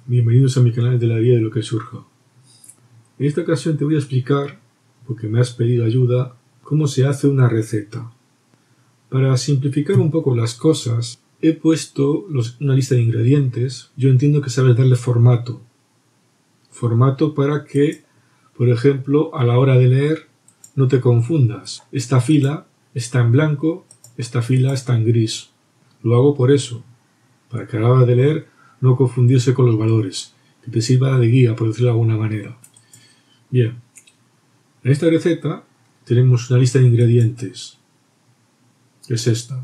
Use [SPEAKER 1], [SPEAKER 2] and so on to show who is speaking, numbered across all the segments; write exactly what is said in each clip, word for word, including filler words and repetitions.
[SPEAKER 1] Bienvenidos a mi canal de la vida de lo que surja. En esta ocasión te voy a explicar, porque me has pedido ayuda, cómo se hace una receta. Para simplificar un poco las cosas, he puesto los, una lista de ingredientes. Yo entiendo que sabes darle formato. Formato para que, por ejemplo, a la hora de leer no te confundas. Esta fila está en blanco, esta fila está en gris. Lo hago por eso, para que a la hora de leer no confundirse con los valores, que te sirva de guía, por decirlo de alguna manera. Bien, en esta receta tenemos una lista de ingredientes, que es esta.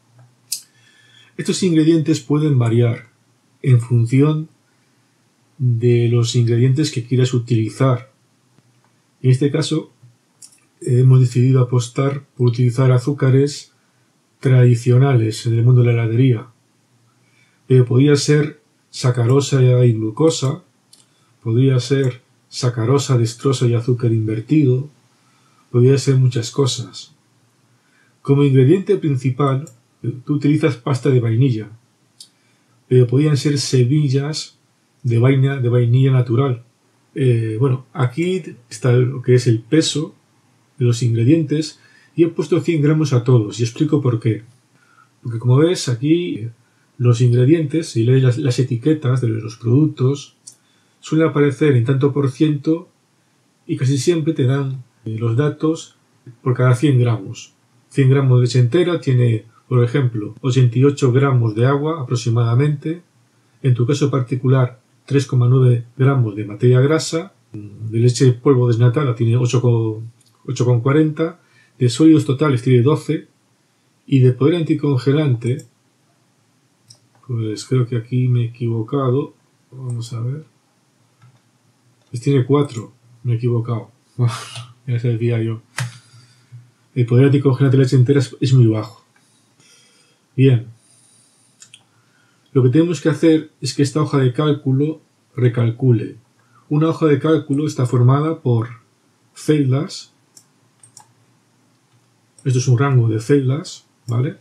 [SPEAKER 1] Estos ingredientes pueden variar en función de los ingredientes que quieras utilizar. En este caso, hemos decidido apostar por utilizar azúcares tradicionales en el mundo de la heladería. Pero podría ser sacarosa y glucosa, podría ser sacarosa, dextrosa y azúcar invertido, podría ser muchas cosas. Como ingrediente principal, tú utilizas pasta de vainilla, pero podrían ser semillas de vainilla, de vainilla natural. Eh, bueno, aquí está lo que es el peso de los ingredientes y he puesto cien gramos a todos y explico por qué. Porque como ves aquí, los ingredientes, si lees las, las etiquetas de los productos, suelen aparecer en tanto por ciento y casi siempre te dan eh, los datos por cada cien gramos. cien gramos de leche entera tiene, por ejemplo, ochenta y ocho gramos de agua aproximadamente. En tu caso particular, tres coma nueve gramos de materia grasa. De leche en polvo desnatada tiene ocho coma cuarenta. De sólidos totales tiene doce. Y de poder anticongelante, pues creo que aquí me he equivocado. Vamos a ver. Pues tiene cuatro. Me he equivocado. Ya se decía yo. El poder anticongelante de leche entera es, es muy bajo. Bien. Lo que tenemos que hacer es que esta hoja de cálculo recalcule. Una hoja de cálculo está formada por celdas. Esto es un rango de celdas, ¿vale?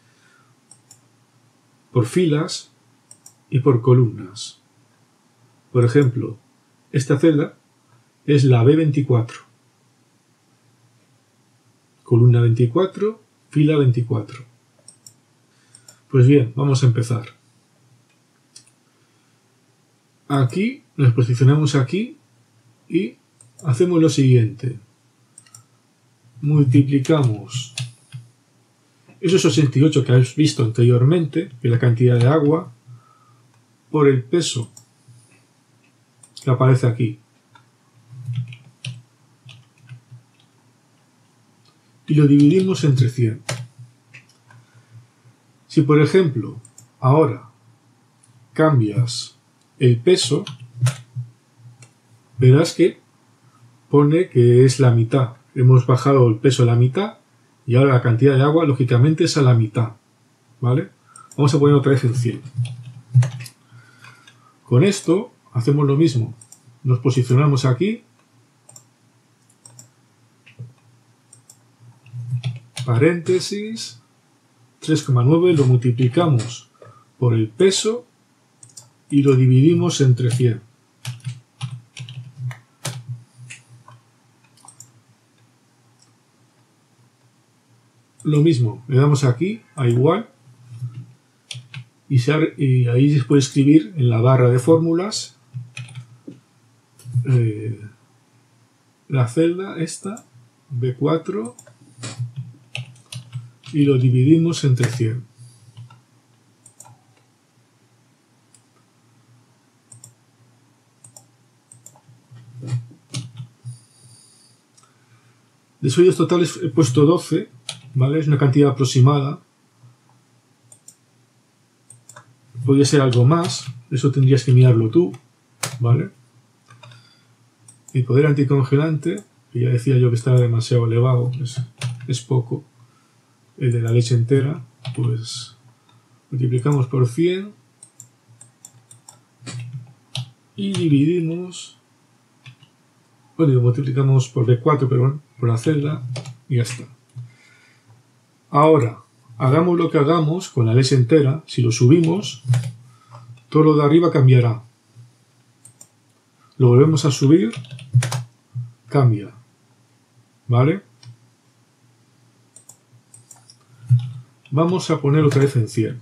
[SPEAKER 1] Por filas y por columnas. Por ejemplo, esta celda es la B veinticuatro. Columna veinticuatro, fila veinticuatro. Pues bien, vamos a empezar. Aquí nos posicionamos aquí y hacemos lo siguiente. Multiplicamos esos ochenta y ocho que habéis visto anteriormente, que es la cantidad de agua, por el peso que aparece aquí. Y lo dividimos entre cien. Si por ejemplo, ahora cambias el peso, verás que pone que es la mitad. Hemos bajado el peso a la mitad y ahora la cantidad de agua, lógicamente, es a la mitad. ¿Vale? Vamos a poner otra vez en cien. Con esto hacemos lo mismo. Nos posicionamos aquí. Paréntesis. tres coma nueve lo multiplicamos por el peso y lo dividimos entre cien. Lo mismo, le damos aquí a igual y, se, y ahí se puede escribir en la barra de fórmulas eh, la celda esta B cuatro y lo dividimos entre cien. De sólidos totales he puesto doce. ¿Vale? Es una cantidad aproximada. Podría ser algo más. Eso tendrías que mirarlo tú. ¿Vale? El poder anticongelante, que ya decía yo que estaba demasiado elevado, es, es poco. El de la leche entera, pues multiplicamos por cien y dividimos. Bueno, multiplicamos por B cuatro, pero por la celda y ya está. Ahora, hagamos lo que hagamos con la leche entera, si lo subimos, todo lo de arriba cambiará. lo volvemos a subir, cambia, ¿vale? Vamos a poner otra vez en cien.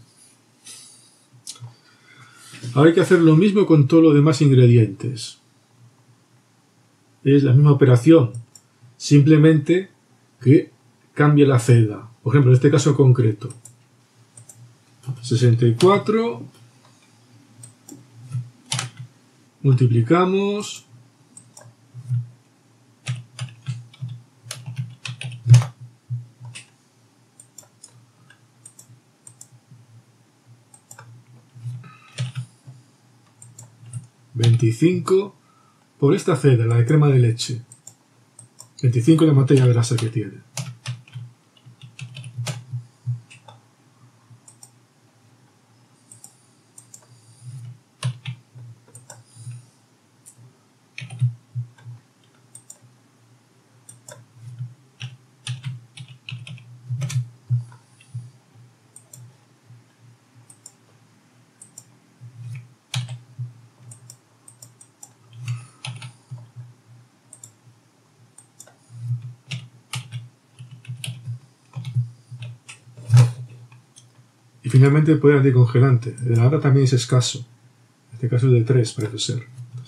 [SPEAKER 1] Ahora hay que hacer lo mismo con todos los demás ingredientes. Es la misma operación, simplemente que cambia la celda. Por ejemplo, en este caso concreto, sesenta y cuatro, multiplicamos, veinticinco por esta celda, la de crema de leche. veinticinco es la materia grasa que tiene. Y finalmente el poder anticongelante. El de la lata también es escaso. En este caso es de tres, parece ser.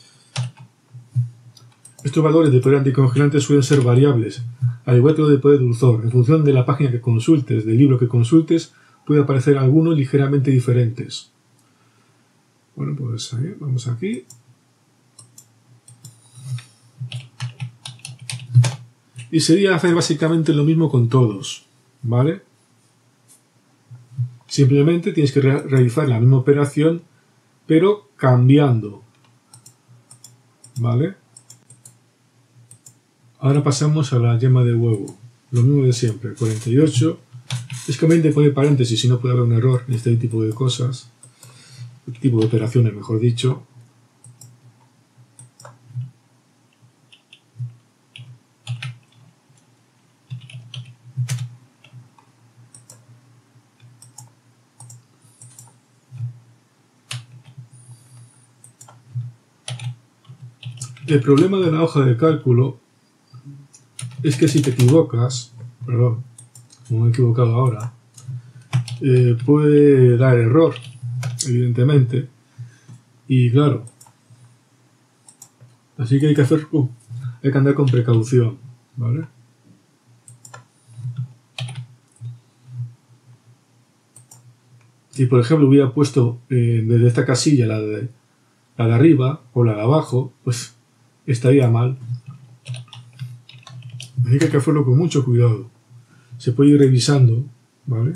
[SPEAKER 1] Estos valores de poder anticongelante suelen ser variables, al igual que los de poder dulzor. En función de la página que consultes, del libro que consultes, puede aparecer algunos ligeramente diferentes. Bueno, pues ahí, vamos aquí. Y sería hacer básicamente lo mismo con todos, ¿vale? Simplemente tienes que re realizar la misma operación, pero cambiando, ¿vale? Ahora pasamos a la yema de huevo. Lo mismo de siempre, cuarenta y ocho. Es conveniente poner paréntesis si no puede haber un error en este tipo de cosas. Este tipo de operaciones, mejor dicho. El problema de la hoja de cálculo es que si te equivocas, perdón, como me he equivocado ahora, eh, puede dar error, evidentemente, y claro, así que hay que hacer, uh, hay que andar con precaución, ¿vale? Si por ejemplo hubiera puesto eh, desde esta casilla la de, la de arriba o la de abajo, pues estaría mal. Así que hay que hacerlo con mucho cuidado. Se puede ir revisando, ¿vale?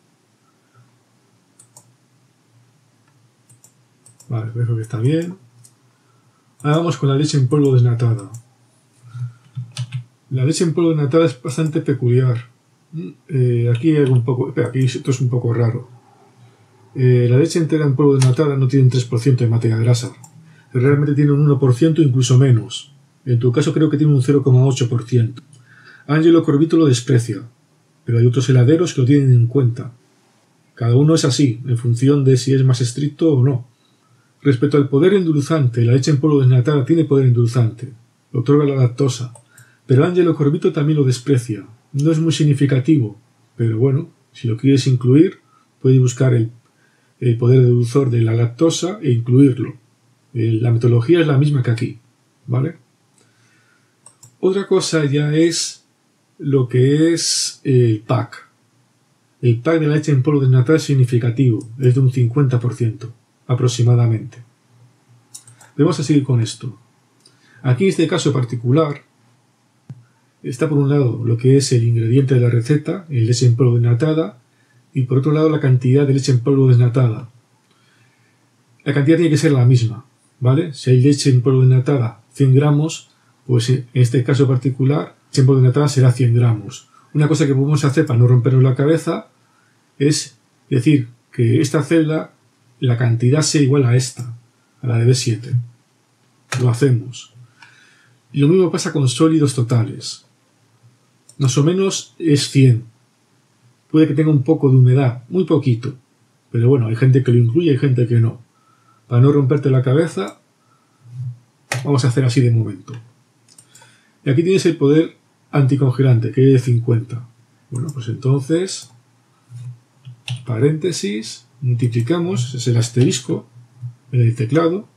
[SPEAKER 1] Vale, creo que está bien. Ahora vamos con la leche en polvo desnatada. La leche en polvo desnatada es bastante peculiar. Eh, aquí hay un poco... Espera, aquí esto es un poco raro. Eh, la leche entera en polvo desnatada no tiene un tres por ciento de materia grasa. Realmente tiene un uno por ciento, incluso menos. En tu caso creo que tiene un cero coma ocho por ciento. Angelo Corbito lo desprecia, pero hay otros heladeros que lo tienen en cuenta. Cada uno es así, en función de si es más estricto o no. Respecto al poder endulzante, la leche en polvo desnatada tiene poder endulzante. Lo otorga la lactosa. Pero Angelo Corbito también lo desprecia. No es muy significativo, pero bueno, si lo quieres incluir, puedes buscar el, el poder de dulzor de la lactosa e incluirlo. La metodología es la misma que aquí, ¿vale? Otra cosa ya es lo que es el P A C. El P A C de la leche en polvo desnatada es significativo, es de un cincuenta por ciento aproximadamente. Vamos a seguir con esto. Aquí en este caso particular está por un lado lo que es el ingrediente de la receta, el leche en polvo desnatada, y por otro lado la cantidad de leche en polvo desnatada. La cantidad tiene que ser la misma, ¿vale? Si hay leche en polvo desnatada cien gramos, pues en este caso particular, leche en polvo desnatada será cien gramos. Una cosa que podemos hacer para no rompernos la cabeza es decir que esta celda, la cantidad sea igual a esta, a la de B siete. Lo hacemos. Y lo mismo pasa con sólidos totales. Más o menos es cien. Puede que tenga un poco de humedad, muy poquito. Pero bueno, hay gente que lo incluye y hay gente que no. Para no romperte la cabeza, vamos a hacer así de momento. Y aquí tienes el poder anticongelante, que es de cincuenta. Bueno, pues entonces, paréntesis, multiplicamos, ese es el asterisco en el teclado,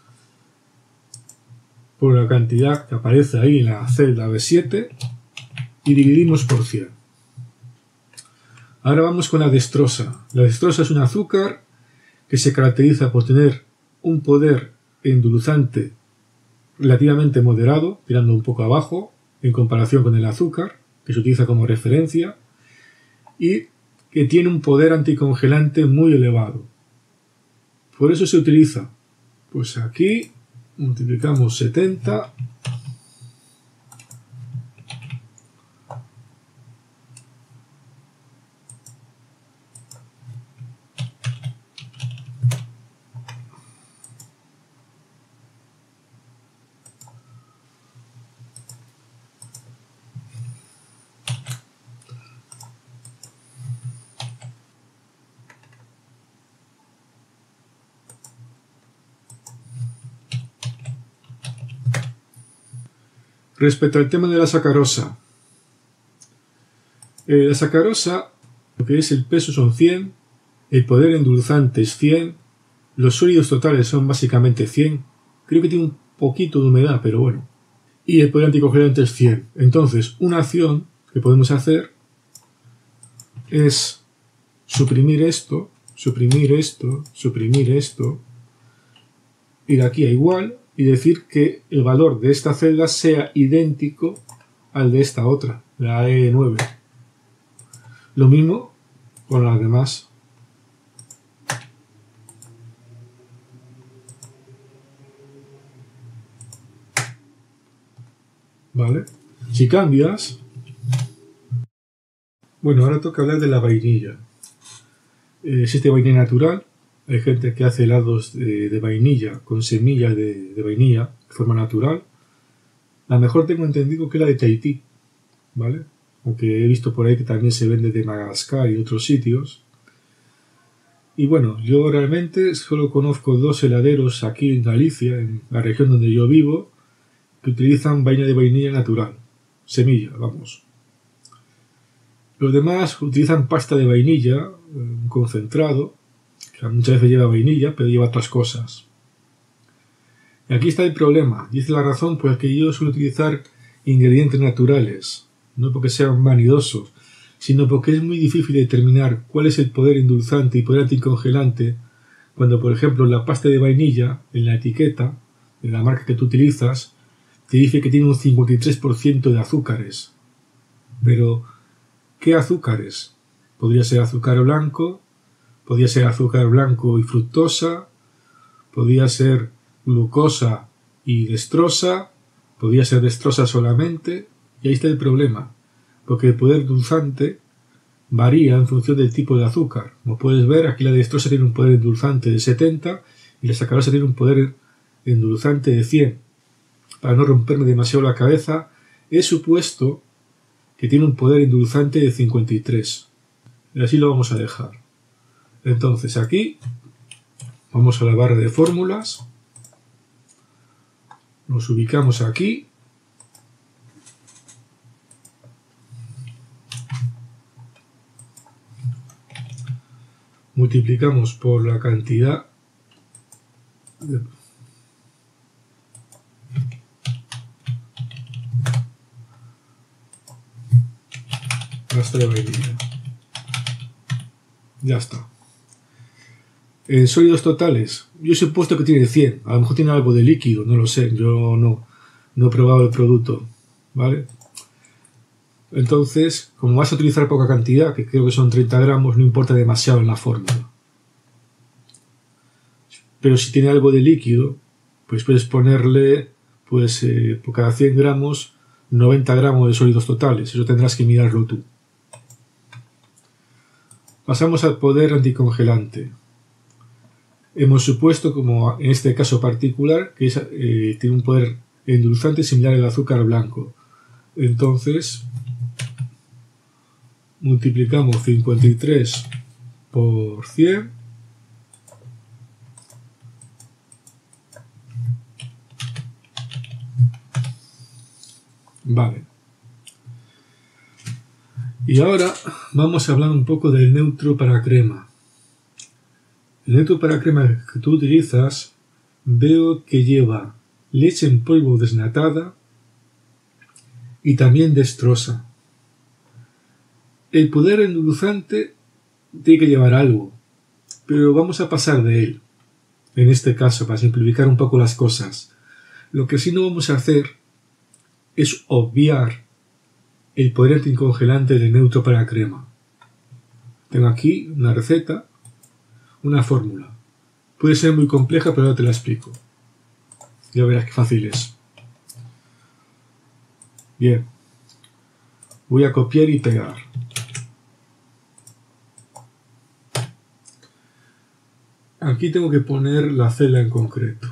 [SPEAKER 1] por la cantidad que aparece ahí en la celda B siete y dividimos por cien. Ahora vamos con la dextrosa. La dextrosa es un azúcar que se caracteriza por tener un poder endulzante relativamente moderado, tirando un poco abajo en comparación con el azúcar, que se utiliza como referencia, y que tiene un poder anticongelante muy elevado. Por eso se utiliza, pues aquí multiplicamos setenta Respecto al tema de la sacarosa, eh, la sacarosa, lo que es el peso son cien, el poder endulzante es cien, los sólidos totales son básicamente cien, creo que tiene un poquito de humedad, pero bueno, y el poder anticongelante es cien. Entonces, una acción que podemos hacer es suprimir esto, suprimir esto, suprimir esto, ir aquí a igual, y decir que el valor de esta celda sea idéntico al de esta otra, la E nueve. Lo mismo con las demás. ¿Vale? Si cambias... Bueno, ahora toca hablar de la vainilla. Eh, existe vainilla natural. Hay gente que hace helados de, de vainilla con semillas de, de vainilla de forma natural. La mejor tengo entendido que es la de Tahití, ¿vale? Aunque he visto por ahí que también se vende de Madagascar y otros sitios. Y bueno, yo realmente solo conozco dos heladeros aquí en Galicia, en la región donde yo vivo, que utilizan vaina de vainilla natural. Semilla, vamos. Los demás utilizan pasta de vainilla, un concentrado, que muchas veces lleva vainilla, pero lleva otras cosas. Y aquí está el problema, y es la razón por la que yo suelo utilizar ingredientes naturales, no porque sean vanidosos, sino porque es muy difícil determinar cuál es el poder endulzante y poder anticongelante cuando, por ejemplo, la pasta de vainilla, en la etiqueta, de la marca que tú utilizas, te dice que tiene un cincuenta y tres por ciento de azúcares. Pero, ¿qué azúcares? Podría ser azúcar blanco, podría ser azúcar blanco y fructosa, podría ser glucosa y dextrosa, podría ser dextrosa solamente, y ahí está el problema, porque el poder endulzante varía en función del tipo de azúcar. Como puedes ver, aquí la dextrosa tiene un poder endulzante de setenta y la sacarosa tiene un poder endulzante de cien. Para no romperme demasiado la cabeza, he supuesto que tiene un poder endulzante de cincuenta y tres. Y así lo vamos a dejar. Entonces aquí vamos a la barra de fórmulas, nos ubicamos aquí, multiplicamos por la cantidad de pasta de vainilla. Ya está. En sólidos totales, yo he supuesto que tiene cien, a lo mejor tiene algo de líquido, no lo sé, yo no, no he probado el producto, ¿vale? Entonces, como vas a utilizar poca cantidad, que creo que son treinta gramos, no importa demasiado en la fórmula. Pero si tiene algo de líquido, pues puedes ponerle, pues eh, por cada cien gramos, noventa gramos de sólidos totales, eso tendrás que mirarlo tú. Pasamos al poder anticongelante. Hemos supuesto, como en este caso particular, que es, eh, tiene un poder endulzante similar al azúcar blanco. Entonces, multiplicamos cincuenta y tres por cien. Vale. Y ahora vamos a hablar un poco del neutro para crema. El neutro para crema que tú utilizas, veo que lleva leche en polvo desnatada y también dextrosa. El poder endulzante tiene que llevar algo, pero vamos a pasar de él, en este caso, para simplificar un poco las cosas. Lo que sí no vamos a hacer es obviar el poder anticongelante del neutro para crema. Tengo aquí una receta, una fórmula. Puede ser muy compleja, pero ahora te la explico. Ya verás qué fácil es. Bien. Voy a copiar y pegar. Aquí tengo que poner la celda en concreto.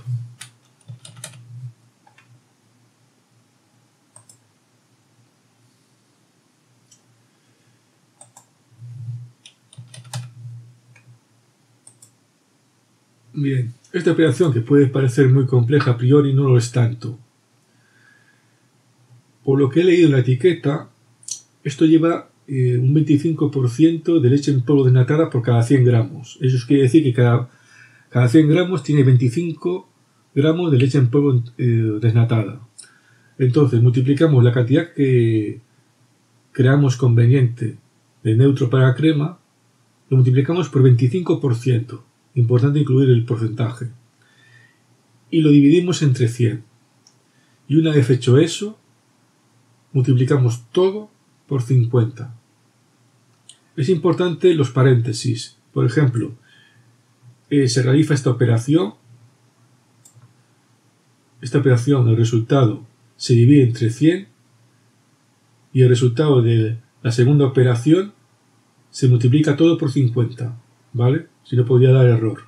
[SPEAKER 1] Bien, esta operación, que puede parecer muy compleja a priori, no lo es tanto. Por lo que he leído en la etiqueta, esto lleva eh, un veinticinco por ciento de leche en polvo desnatada por cada cien gramos. Eso quiere decir que cada, cada cien gramos tiene veinticinco gramos de leche en polvo eh, desnatada. Entonces multiplicamos la cantidad que creamos conveniente de neutro para crema, lo multiplicamos por veinticinco por ciento. Importante incluir el porcentaje. Y lo dividimos entre cien. Y una vez hecho eso, multiplicamos todo por cincuenta. Es importante los paréntesis. Por ejemplo, eh, se realiza esta operación. Esta operación, el resultado se divide entre cien y el resultado de la segunda operación se multiplica todo por cincuenta. ¿Vale? Si no, podría dar error.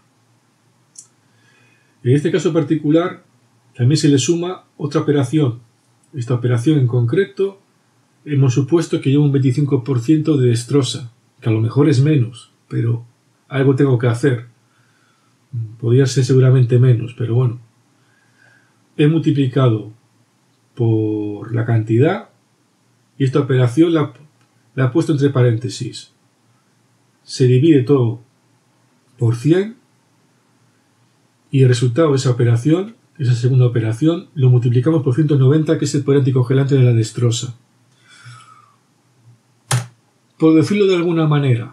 [SPEAKER 1] En este caso particular también se le suma otra operación. Esta operación en concreto hemos supuesto que lleva un veinticinco por ciento de dextrosa, que a lo mejor es menos, pero algo tengo que hacer. Podría ser seguramente menos, pero bueno. He multiplicado por la cantidad y esta operación la, la he puesto entre paréntesis. Se divide todo por cien y el resultado de esa operación, esa segunda operación, lo multiplicamos por ciento noventa, que es el poder anticongelante de la dextrosa. Por decirlo de alguna manera,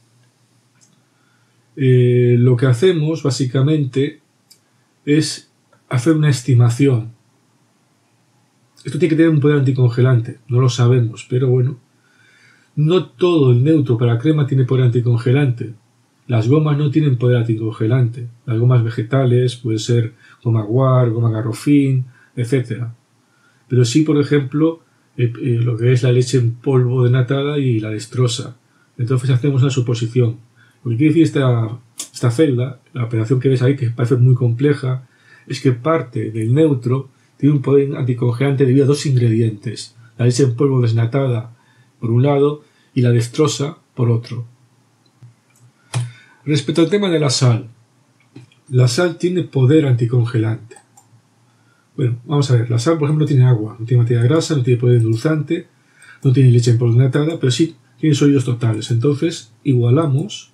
[SPEAKER 1] eh, lo que hacemos básicamente es hacer una estimación. Esto tiene que tener un poder anticongelante, no lo sabemos, pero bueno, no todo el neutro para crema tiene poder anticongelante. Las gomas no tienen poder anticongelante. Las gomas vegetales, puede ser goma guar, goma garrofín, etcétera. Pero sí, por ejemplo, eh, eh, lo que es la leche en polvo desnatada y la dextrosa. Entonces hacemos una suposición. Lo que quiere decir esta, esta celda, la operación que ves ahí, que parece muy compleja, es que parte del neutro tiene un poder anticongelante debido a dos ingredientes. La leche en polvo desnatada, por un lado, y la dextrosa, por otro. Respecto al tema de la sal, la sal tiene poder anticongelante. Bueno, vamos a ver, la sal, por ejemplo, no tiene agua, no tiene materia grasa, no tiene poder endulzante, no tiene leche en polvo desnatada, pero sí tiene sólidos totales. Entonces, igualamos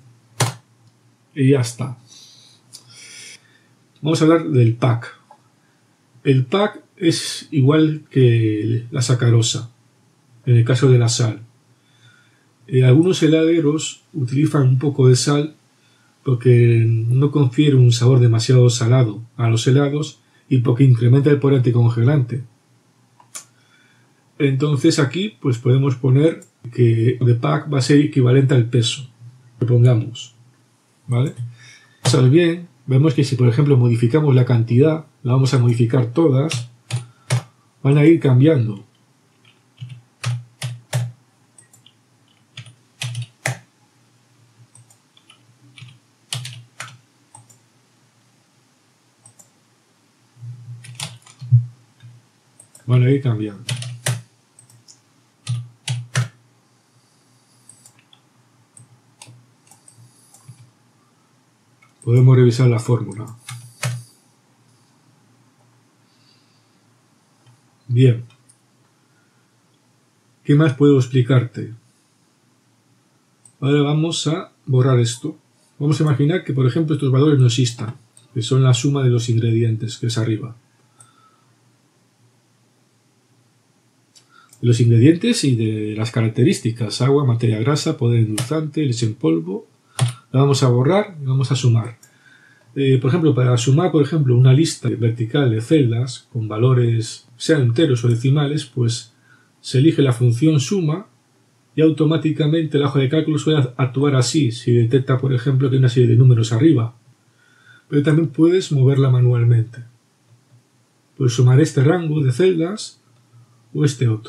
[SPEAKER 1] y ya está. Vamos a hablar del P A C. El P A C es igual que la sacarosa, en el caso de la sal. Eh, algunos heladeros utilizan un poco de sal porque no confiere un sabor demasiado salado a los helados y porque incrementa el poder anticongelante. Entonces aquí pues podemos poner que el P A C va a ser equivalente al peso que pongamos, ¿vale? Sabes bien, vemos que si por ejemplo modificamos la cantidad, la vamos a modificar todas, van a ir cambiando. Van a ir cambiando. Podemos revisar la fórmula. Bien. ¿Qué más puedo explicarte? Ahora vamos a borrar esto. Vamos a imaginar que, por ejemplo, estos valores no existan, que son la suma de los ingredientes, que es arriba. De los ingredientes y de las características: agua, materia grasa, poder endulzante, leche en polvo. La vamos a borrar y vamos a sumar. Eh, por ejemplo, para sumar, por ejemplo, una lista vertical de celdas con valores, sean enteros o decimales, pues se elige la función suma y automáticamente la hoja de cálculo suele actuar así si detecta, por ejemplo, que hay una serie de números arriba. Pero también puedes moverla manualmente. Puedes sumar este rango de celdas o este otro.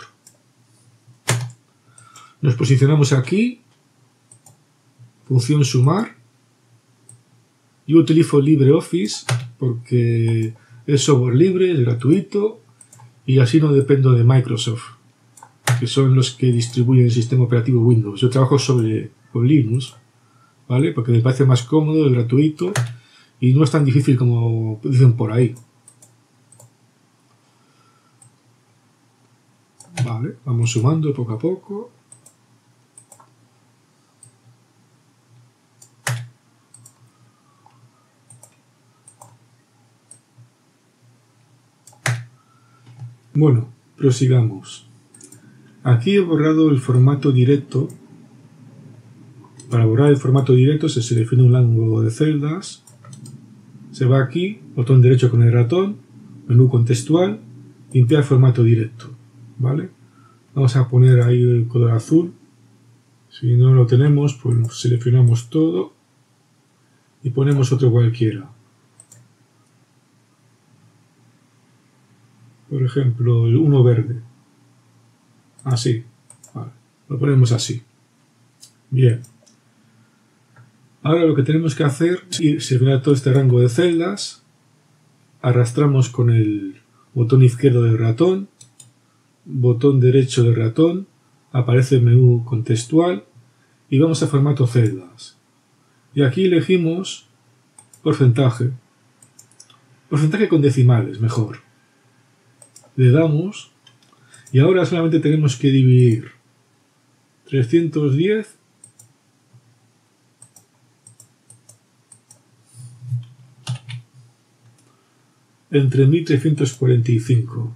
[SPEAKER 1] Nos posicionamos aquí, función sumar. Yo utilizo LibreOffice porque es software libre, es gratuito y así no dependo de Microsoft, que son los que distribuyen el sistema operativo Windows. Yo trabajo sobre con Linux, ¿vale? Porque me parece más cómodo, es gratuito y no es tan difícil como dicen por ahí. Vale, vamos sumando poco a poco. Bueno, prosigamos. Aquí he borrado el formato directo. Para borrar el formato directo se selecciona un rango de celdas. Se va aquí, botón derecho con el ratón, menú contextual, limpiar formato directo. ¿Vale? Vamos a poner ahí el color azul. Si no lo tenemos, pues seleccionamos todo y ponemos otro cualquiera. Por ejemplo, el uno verde. Así. Vale. Lo ponemos así. Bien. Ahora lo que tenemos que hacer es seleccionar todo este rango de celdas. Arrastramos con el botón izquierdo del ratón. Botón derecho del ratón. Aparece el menú contextual. Y vamos a formato celdas. Y aquí elegimos porcentaje. Porcentaje con decimales, mejor. Le damos y ahora solamente tenemos que dividir trescientos diez entre mil trescientos cuarenta y cinco.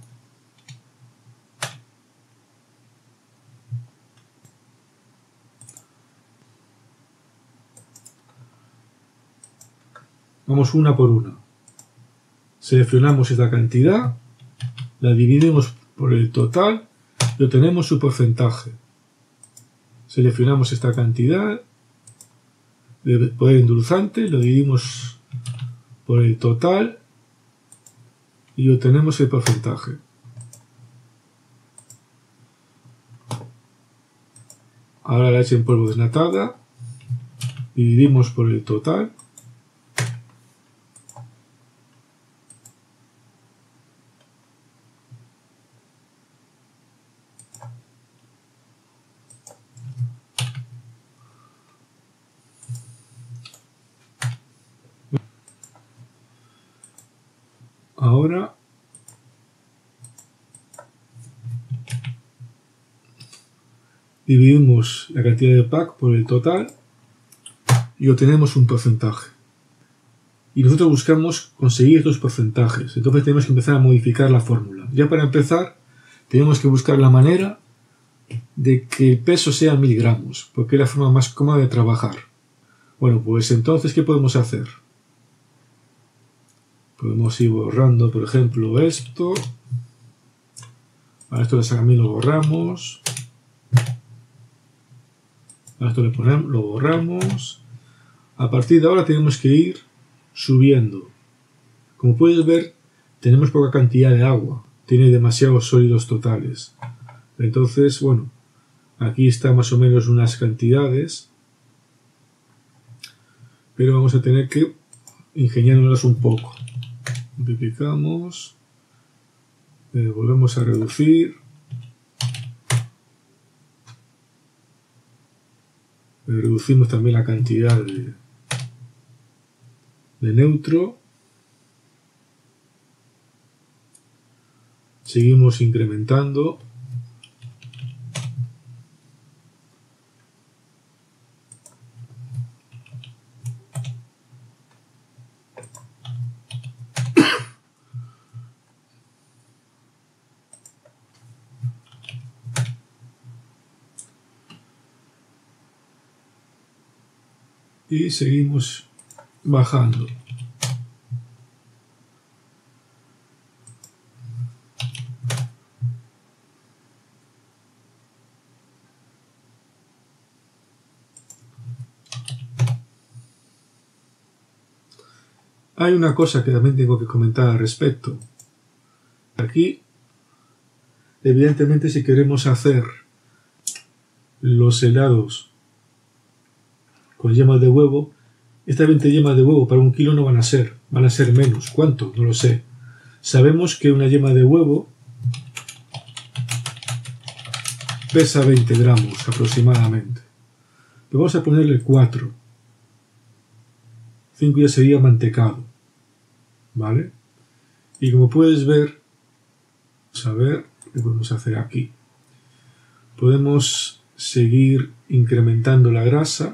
[SPEAKER 1] Vamos una por una. Seleccionamos esta cantidad. La dividimos por el total y obtenemos su porcentaje. Seleccionamos esta cantidad de poder endulzante, lo dividimos por el total y obtenemos el porcentaje. Ahora la leche en polvo desnatada, dividimos por el total. Ahora dividimos la cantidad de pack por el total y obtenemos un porcentaje. Y nosotros buscamos conseguir estos porcentajes. Entonces tenemos que empezar a modificar la fórmula. Ya para empezar, tenemos que buscar la manera de que el peso sea mil gramos, porque es la forma más cómoda de trabajar. Bueno, pues entonces, ¿qué podemos hacer? Podemos ir borrando, por ejemplo, esto. A esto también lo borramos. A esto le ponemos, lo borramos. A partir de ahora tenemos que ir subiendo. Como puedes ver, tenemos poca cantidad de agua. Tiene demasiados sólidos totales. Entonces, bueno, aquí está más o menos unas cantidades. Pero vamos a tener que ingeniárnoslas un poco. Multiplicamos, eh, volvemos a reducir, eh, reducimos también la cantidad de, de neutro, seguimos incrementando, y seguimos bajando. Hay una cosa que también tengo que comentar al respecto. Aquí, evidentemente, si queremos hacer los helados con yemas de huevo, estas veinte yemas de huevo para un kilo no van a ser, van a ser menos. ¿Cuánto? No lo sé. Sabemos que una yema de huevo pesa veinte gramos aproximadamente. Pero vamos a ponerle cuatro. cinco ya sería mantecado. ¿Vale? Y como puedes ver, vamos a ver qué podemos hacer aquí. Podemos seguir incrementando la grasa.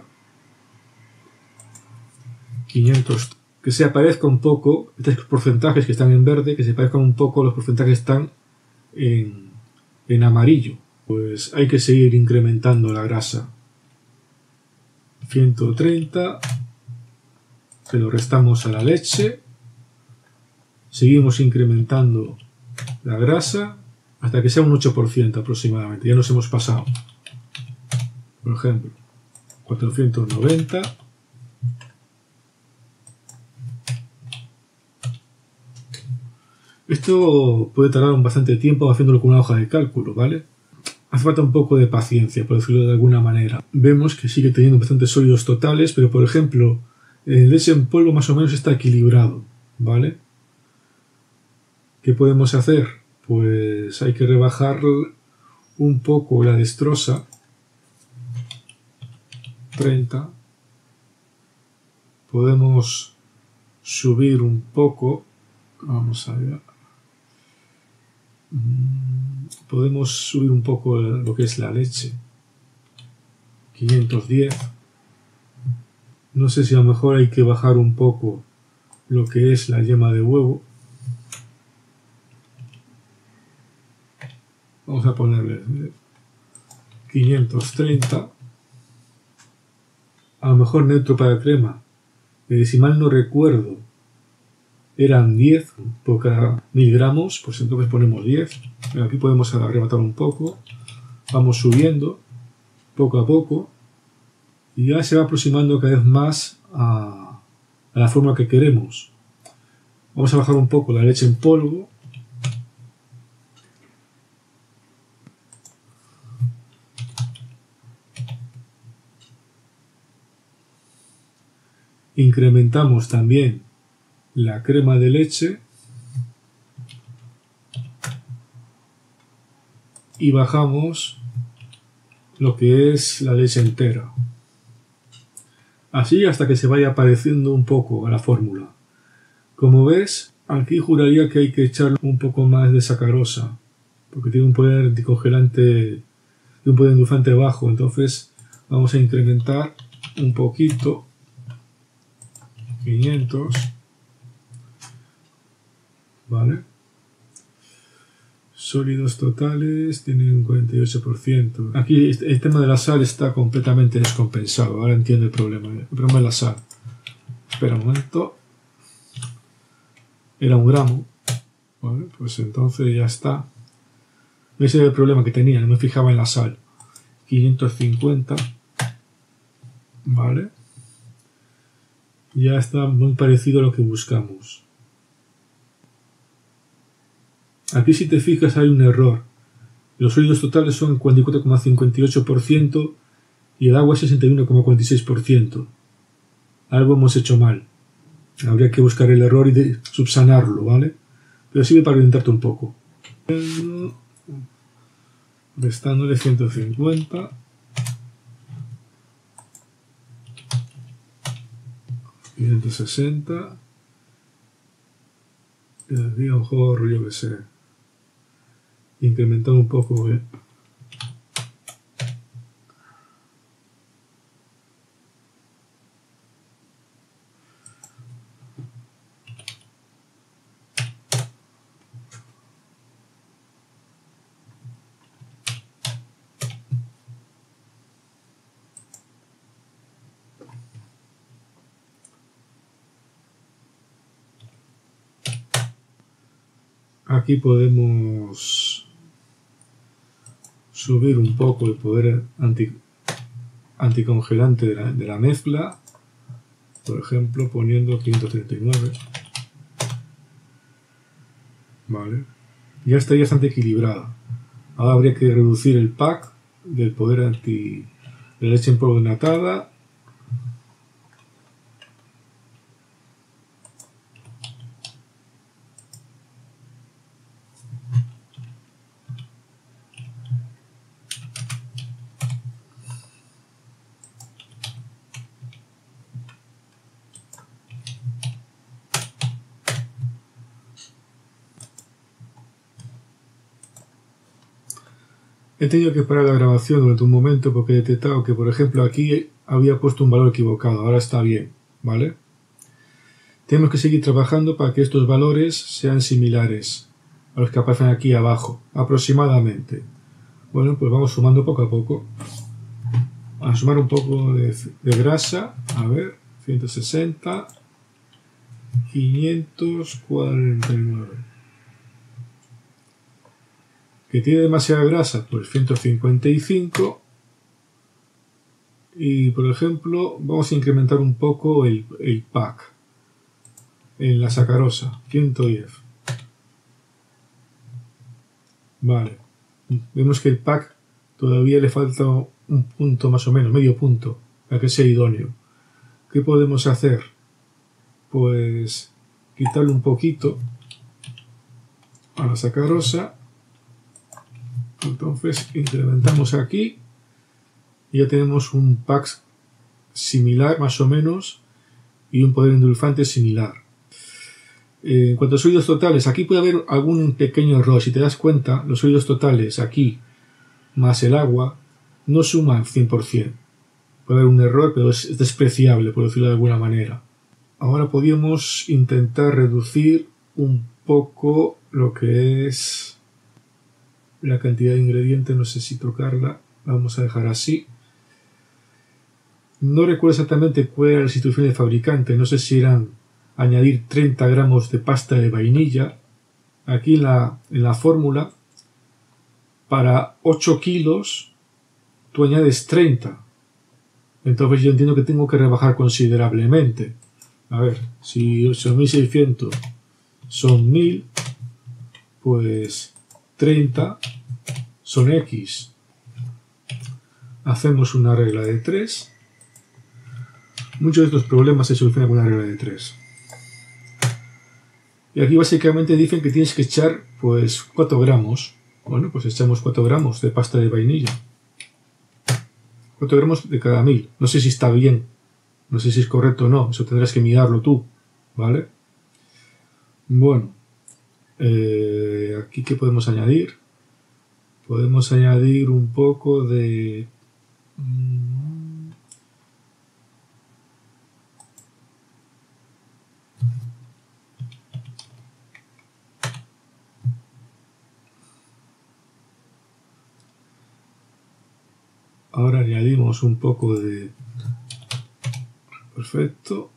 [SPEAKER 1] quinientos. Que se aparezca un poco, estos porcentajes que están en verde, que se parezcan un poco los porcentajes que están en, en amarillo. Pues hay que seguir incrementando la grasa. ciento treinta. Se lo restamos a la leche. Seguimos incrementando la grasa hasta que sea un ocho por ciento aproximadamente. Ya nos hemos pasado. Por ejemplo, cuatrocientos noventa. Esto puede tardar un bastante tiempo haciéndolo con una hoja de cálculo, ¿vale? Hace falta un poco de paciencia, por decirlo de alguna manera. Vemos que sigue teniendo bastantes sólidos totales, pero por ejemplo, el leche en polvo más o menos está equilibrado, ¿vale? ¿Qué podemos hacer? Pues hay que rebajar un poco la destrosa. treinta. Podemos subir un poco. Vamos a ver. Podemos subir un poco lo que es la leche. quinientos diez. No sé si a lo mejor hay que bajar un poco lo que es la yema de huevo. Vamos a ponerle quinientos treinta. A lo mejor neutro para crema. Eh, si mal no recuerdo, eran diez por cada mil gramos, pues entonces ponemos diez. Aquí podemos arrebatar un poco. Vamos subiendo poco a poco y ya se va aproximando cada vez más a, a la forma que queremos. Vamos a bajar un poco la leche en polvo. Incrementamos también la crema de leche y bajamos lo que es la leche entera. Así hasta que se vaya pareciendo un poco a la fórmula. Como ves, aquí juraría que hay que echarle un poco más de sacarosa, porque tiene un poder anticongelante y un poder endulzante bajo. Entonces vamos a incrementar un poquito. quinientos. Vale. Sólidos totales tienen un cuarenta y ocho por ciento. Aquí el tema de la sal está completamente descompensado. Ahora entiendo el problema. El problema es la sal. Espera un momento. Era un gramo. Vale, pues entonces ya está. Ese era el problema que tenía. No me fijaba en la sal. quinientos cincuenta. Vale. Ya está muy parecido a lo que buscamos. Aquí si te fijas hay un error. Los sólidos totales son cuarenta y cuatro coma cincuenta y ocho por ciento y el agua es sesenta y uno coma cuarenta y seis por ciento. Algo hemos hecho mal. Habría que buscar el error y de subsanarlo, ¿vale? Pero sirve para orientarte un poco. Restándole ciento cincuenta. quinientos sesenta. Y a lo mejor, yo que sé, incrementar un poco, ¿eh? Aquí podemos subir un poco el poder anti, anticongelante de la, de la mezcla, por ejemplo poniendo quinientos treinta y nueve. Vale, ya estaría bastante equilibrada. Ahora habría que reducir el pack del poder anti de leche en polvo desnatada. He tenido que parar la grabación durante un momento porque he detectado que, por ejemplo, aquí había puesto un valor equivocado. Ahora está bien, ¿vale? Tenemos que seguir trabajando para que estos valores sean similares a los que aparecen aquí abajo, aproximadamente. Bueno, pues vamos sumando poco a poco. A sumar un poco de, de grasa. A ver, ciento sesenta, quinientos cuarenta y nueve. ¿Que tiene demasiada grasa? Pues ciento cincuenta y cinco. Y por ejemplo, vamos a incrementar un poco el, el pack en la sacarosa, ciento diez. Vale, vemos que el pack todavía le falta un punto más o menos, medio punto, para que sea idóneo. ¿Qué podemos hacer? Pues quitarle un poquito a la sacarosa. Entonces incrementamos aquí y ya tenemos un pack similar más o menos y un poder endulzante similar. Eh, en cuanto a sólidos totales, aquí puede haber algún pequeño error. Si te das cuenta, los sólidos totales aquí más el agua no suman cien por cien. Puede haber un error, pero es despreciable, por decirlo de alguna manera. Ahora podríamos intentar reducir un poco lo que es la cantidad de ingredientes. No sé si tocarla, la vamos a dejar así. No recuerdo exactamente cuál era la instrucción del fabricante, no sé si eran añadir treinta gramos de pasta de vainilla. Aquí en la, en la fórmula, para ocho kilos, tú añades treinta. Entonces yo entiendo que tengo que rebajar considerablemente. A ver, si ocho mil seiscientos son mil, pues treinta son X. Hacemos una regla de tres. Muchos de estos problemas se solucionan con una regla de tres. Y aquí básicamente dicen que tienes que echar pues cuatro gramos. Bueno, pues echamos cuatro gramos de pasta de vainilla. cuatro gramos de cada mil. No sé si está bien. No sé si es correcto o no. Eso tendrás que mirarlo tú. ¿Vale? Bueno. Eh, aquí, ¿qué podemos añadir? Podemos añadir un poco de... Ahora añadimos un poco de... Perfecto.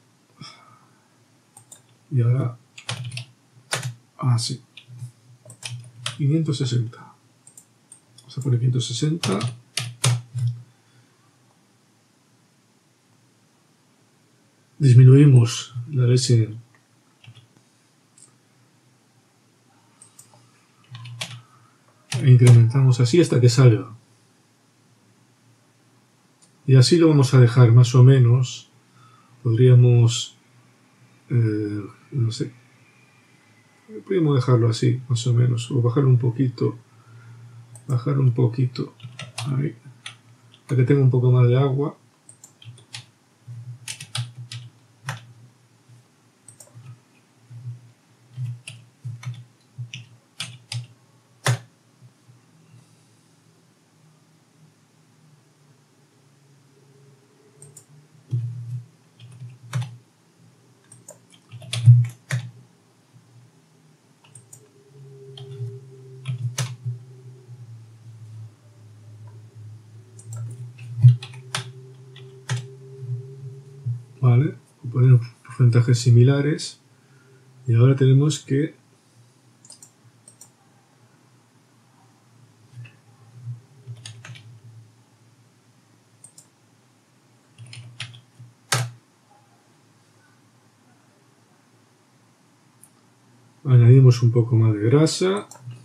[SPEAKER 1] Y ahora... Ah, sí. quinientos sesenta. Vamos a poner quinientos sesenta. Disminuimos la leche. E incrementamos así hasta que salga. Y así lo vamos a dejar más o menos. Podríamos... Eh, no sé. Podríamos dejarlo así, más o menos. O bajar un poquito. Bajar un poquito. Ahí. Para que tenga un poco más de agua. Vale, poner porcentajes similares y ahora tenemos que Añadimos un poco más de grasa.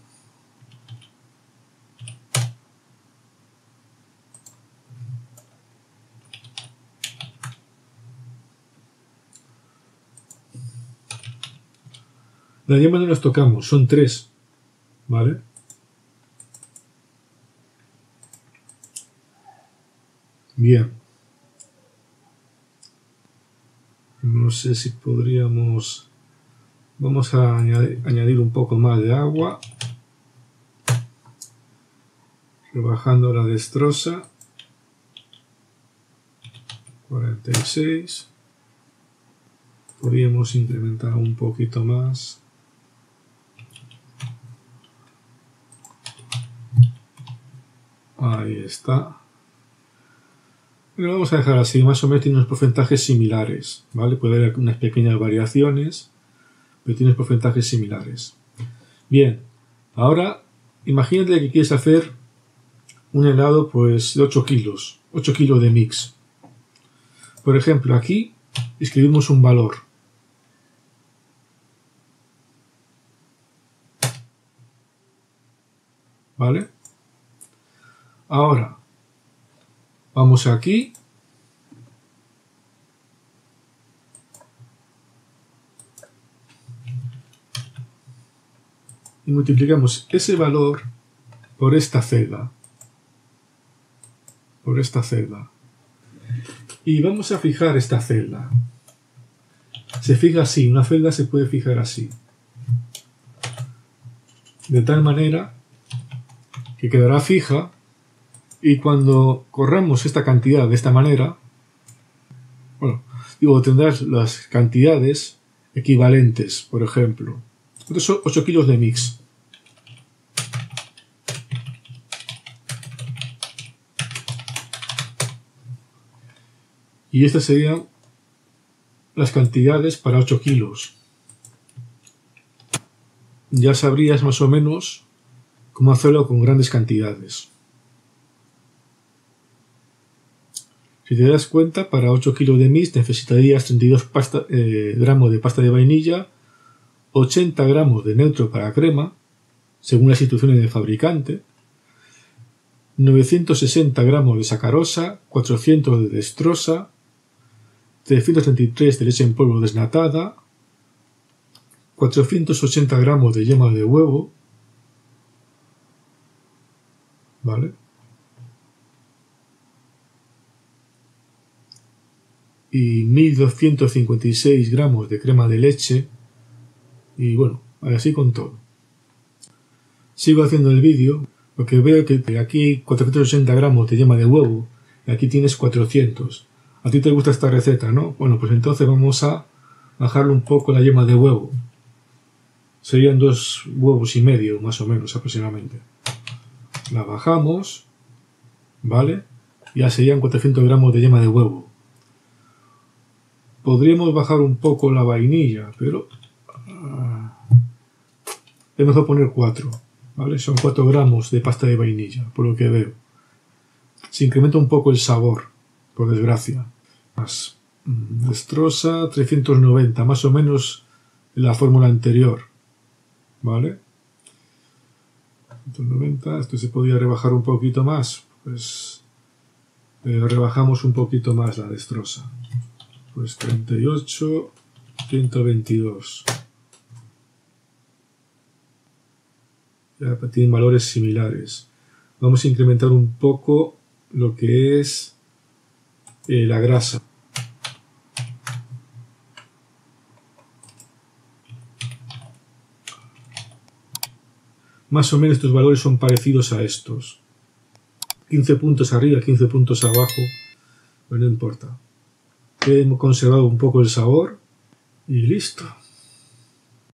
[SPEAKER 1] Las yemas no las tocamos, son tres, ¿vale? Bien. No sé si podríamos... Vamos a añadir, añadir un poco más de agua. Rebajando la destroza. cuarenta y seis. Podríamos incrementar un poquito más. Ahí está. Y lo vamos a dejar así, más o menos tiene unos porcentajes similares, ¿vale? Puede haber unas pequeñas variaciones, pero tiene porcentajes similares. Bien, ahora imagínate que quieres hacer un helado pues de ocho kilos, ocho kilos de mix. Por ejemplo, aquí escribimos un valor. ¿Vale? Ahora, vamos aquí. Y multiplicamos ese valor por esta celda. Por esta celda. Y vamos a fijar esta celda. Se fija así, una celda se puede fijar así. De tal manera que quedará fija y cuando corramos esta cantidad de esta manera, bueno, digo, tendrás las cantidades equivalentes, por ejemplo. Estos son ocho kilos de mix. Y estas serían las cantidades para ocho kilos. Ya sabrías más o menos cómo hacerlo con grandes cantidades. Si te das cuenta, para ocho kilos de mix necesitarías treinta y dos pasta, eh, gramos de pasta de vainilla, ochenta gramos de neutro para crema, según las instrucciones del fabricante, novecientos sesenta gramos de sacarosa, cuatrocientos de dextrosa, trescientos treinta y tres de leche en polvo desnatada, cuatrocientos ochenta gramos de yema de huevo, ¿vale? Y mil doscientos cincuenta y seis gramos de crema de leche, y bueno, así con todo. Sigo haciendo el vídeo, porque veo que aquí hay cuatrocientos ochenta gramos de yema de huevo, y aquí tienes cuatrocientos. A ti te gusta esta receta, ¿no? Bueno, pues entonces vamos a bajarle un poco la yema de huevo. Serían dos huevos y medio, más o menos, aproximadamente. La bajamos, ¿vale? Ya serían cuatrocientos gramos de yema de huevo. Podríamos bajar un poco la vainilla, pero uh, es mejor poner cuatro, ¿vale? Son cuatro gramos de pasta de vainilla, por lo que veo. Se incrementa un poco el sabor, por desgracia. Más dextrosa, trescientos noventa, más o menos la fórmula anterior, ¿vale? trescientos noventa, esto se podría rebajar un poquito más, pues eh, rebajamos un poquito más la dextrosa. Pues treinta y ocho, ciento veintidós. Ya tienen valores similares. Vamos a incrementar un poco lo que es eh, la grasa. Más o menos estos valores son parecidos a estos. quince puntos arriba, quince puntos abajo. Pero no importa. He conservado un poco el sabor y listo.